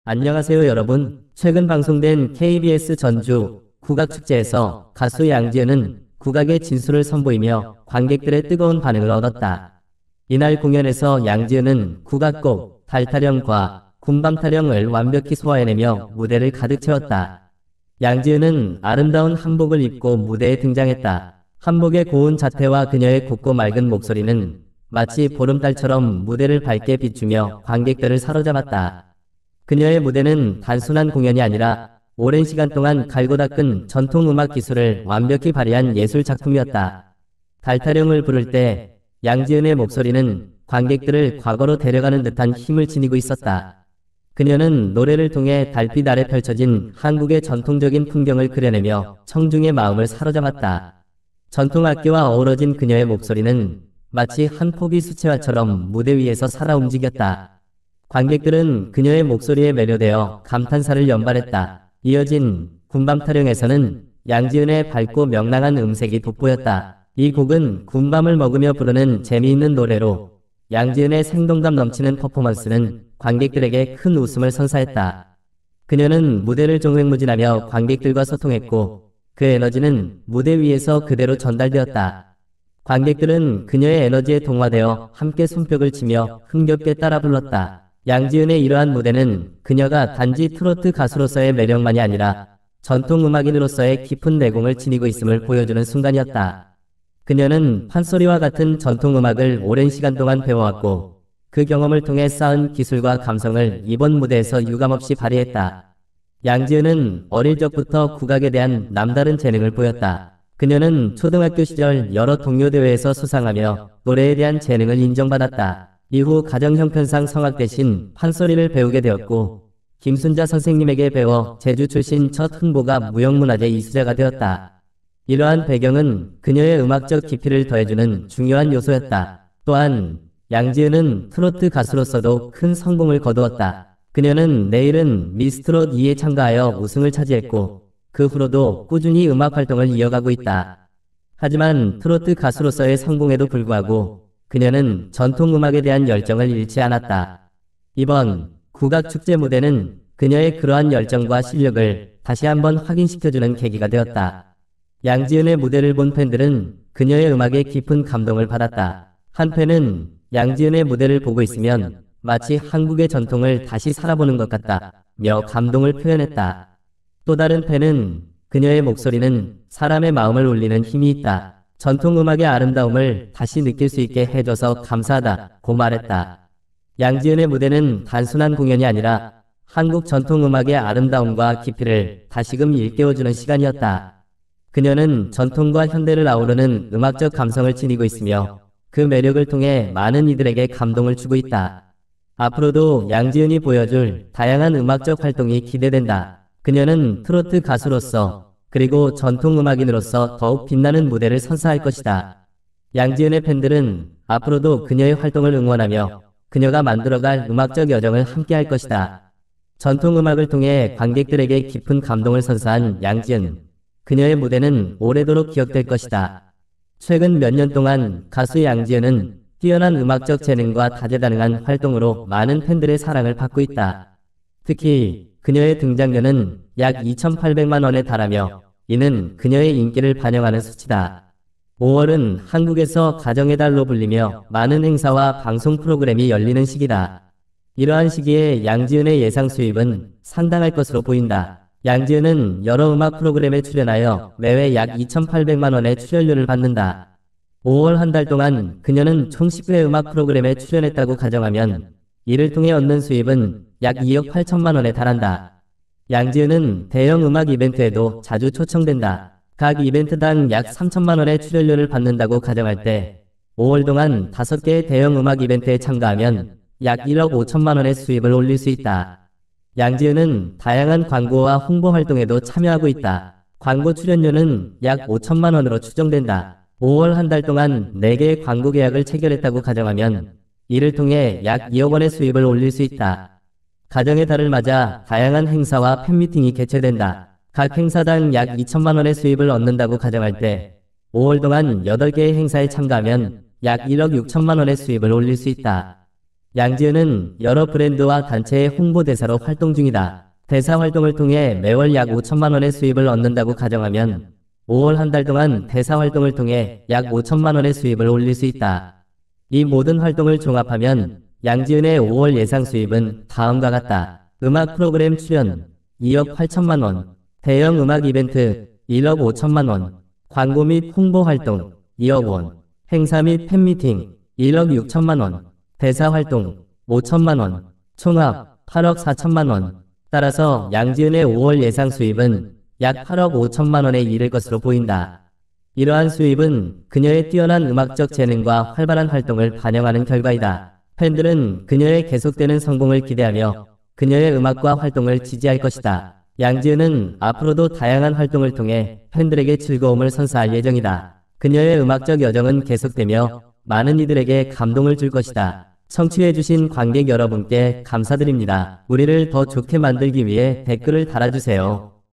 안녕하세요 여러분. 최근 방송된 KBS 전주 국악축제에서 가수 양지은은 국악의 진수를 선보이며 관객들의 뜨거운 반응을 얻었다. 이날 공연에서 양지은은 국악곡 달타령과 군밤타령을 완벽히 소화해내며 무대를 가득 채웠다. 양지은은 아름다운 한복을 입고 무대에 등장했다. 한복의 고운 자태와 그녀의 곱고 맑은 목소리는 마치 보름달처럼 무대를 밝게 비추며 관객들을 사로잡았다. 그녀의 무대는 단순한 공연이 아니라 오랜 시간 동안 갈고 닦은 전통음악 기술을 완벽히 발휘한 예술 작품이었다. 달타령을 부를 때 양지은의 목소리는 관객들을 과거로 데려가는 듯한 힘을 지니고 있었다. 그녀는 노래를 통해 달빛 아래 펼쳐진 한국의 전통적인 풍경을 그려내며 청중의 마음을 사로잡았다. 전통악기와 어우러진 그녀의 목소리는 마치 한 포기 수채화처럼 무대 위에서 살아 움직였다. 관객들은 그녀의 목소리에 매료되어 감탄사를 연발했다. 이어진 군밤타령에서는 양지은의 밝고 명랑한 음색이 돋보였다. 이 곡은 군밤을 먹으며 부르는 재미있는 노래로 양지은의 생동감 넘치는 퍼포먼스는 관객들에게 큰 웃음을 선사했다. 그녀는 무대를 종횡무진하며 관객들과 소통했고 그 에너지는 무대 위에서 그대로 전달되었다. 관객들은 그녀의 에너지에 동화되어 함께 손뼉을 치며 흥겹게 따라 불렀다. 양지은의 이러한 무대는 그녀가 단지 트로트 가수로서의 매력만이 아니라 전통음악인으로서의 깊은 내공을 지니고 있음을 보여주는 순간이었다. 그녀는 판소리와 같은 전통음악을 오랜 시간 동안 배워왔고 그 경험을 통해 쌓은 기술과 감성을 이번 무대에서 유감없이 발휘했다. 양지은은 어릴 적부터 국악에 대한 남다른 재능을 보였다. 그녀는 초등학교 시절 여러 동요대회에서 수상하며 노래에 대한 재능을 인정받았다. 이후 가정 형편상 성악 대신 판소리를 배우게 되었고 김순자 선생님에게 배워 제주 출신 첫 흥보가 무형문화재 이수자가 되었다. 이러한 배경은 그녀의 음악적 깊이를 더해주는 중요한 요소였다. 또한 양지은은 트로트 가수로서도 큰 성공을 거두었다. 그녀는 내일은 미스트롯 2에 참가하여 우승을 차지했고 그 후로도 꾸준히 음악 활동을 이어가고 있다. 하지만 트로트 가수로서의 성공에도 불구하고 그녀는 전통음악에 대한 열정을 잃지 않았다. 이번 국악축제 무대는 그녀의 그러한 열정과 실력을 다시 한번 확인시켜주는 계기가 되었다. 양지은의 무대를 본 팬들은 그녀의 음악에 깊은 감동을 받았다. 한 팬은 양지은의 무대를 보고 있으면 마치 한국의 전통을 다시 살아보는 것 같다며 감동을 표현했다. 또 다른 팬은 그녀의 목소리는 사람의 마음을 울리는 힘이 있다. 전통음악의 아름다움을 다시 느낄 수 있게 해줘서 감사하다고 말했다. 양지은의 무대는 단순한 공연이 아니라 한국 전통음악의 아름다움과 깊이를 다시금 일깨워주는 시간이었다. 그녀는 전통과 현대를 아우르는 음악적 감성을 지니고 있으며 그 매력을 통해 많은 이들에게 감동을 주고 있다. 앞으로도 양지은이 보여줄 다양한 음악적 활동이 기대된다. 그녀는 트로트 가수로서 그리고 전통음악인으로서 더욱 빛나는 무대를 선사할 것이다. 양지은의 팬들은 앞으로도 그녀의 활동을 응원하며 그녀가 만들어갈 음악적 여정을 함께할 것이다. 전통음악을 통해 관객들에게 깊은 감동을 선사한 양지은. 그녀의 무대는 오래도록 기억될 것이다. 최근 몇 년 동안 가수 양지은은 뛰어난 음악적 재능과 다재다능한 활동으로 많은 팬들의 사랑을 받고 있다. 특히 그녀의 등장료는 약 2,800만 원에 달하며 이는 그녀의 인기를 반영하는 수치다. 5월은 한국에서 가정의 달로 불리며 많은 행사와 방송 프로그램이 열리는 시기다. 이러한 시기에 양지은의 예상 수입은 상당할 것으로 보인다. 양지은은 여러 음악 프로그램에 출연하여 매회 약 2,800만 원의 출연료를 받는다. 5월 한 달 동안 그녀는 총 10회 음악 프로그램에 출연했다고 가정하면 이를 통해 얻는 수입은 약 2억 8천만 원에 달한다. 양지은은 대형 음악 이벤트에도 자주 초청된다. 각 이벤트당 약 3천만 원의 출연료를 받는다고 가정할 때 5월 동안 5개의 대형 음악 이벤트에 참가하면 약 1억 5천만 원의 수입을 올릴 수 있다. 양지은은 다양한 광고와 홍보 활동에도 참여하고 있다. 광고 출연료는 약 5천만 원으로 추정된다. 5월 한 달 동안 4개의 광고 계약을 체결했다고 가정하면 이를 통해 약 2억 원의 수입을 올릴 수 있다. 가정의 달을 맞아 다양한 행사와 팬미팅이 개최된다. 각 행사당 약 2천만 원의 수입을 얻는다고 가정할 때 5월 동안 8개의 행사에 참가하면 약 1억 6천만 원의 수입을 올릴 수 있다. 양지은은 여러 브랜드와 단체의 홍보대사로 활동 중이다. 대사 활동을 통해 매월 약 5천만 원의 수입을 얻는다고 가정하면 5월 한 달 동안 대사 활동을 통해 약 5천만 원의 수입을 올릴 수 있다. 이 모든 활동을 종합하면 양지은의 5월 예상 수입은 다음과 같다. 음악 프로그램 출연 2억 8천만 원, 대형 음악 이벤트 1억 5천만 원, 광고 및 홍보 활동 2억 원, 행사 및 팬미팅 1억 6천만 원, 대사 활동 5천만 원, 총합 8억 4천만 원. 따라서 양지은의 5월 예상 수입은 약 8억 5천만 원에 이를 것으로 보인다. 이러한 수입은 그녀의 뛰어난 음악적 재능과 활발한 활동을 반영하는 결과이다. 팬들은 그녀의 계속되는 성공을 기대하며 그녀의 음악과 활동을 지지할 것이다. 양지은은 앞으로도 다양한 활동을 통해 팬들에게 즐거움을 선사할 예정이다. 그녀의 음악적 여정은 계속되며 많은 이들에게 감동을 줄 것이다. 청취해주신 관객 여러분께 감사드립니다. 우리를 더 좋게 만들기 위해 댓글을 달아주세요.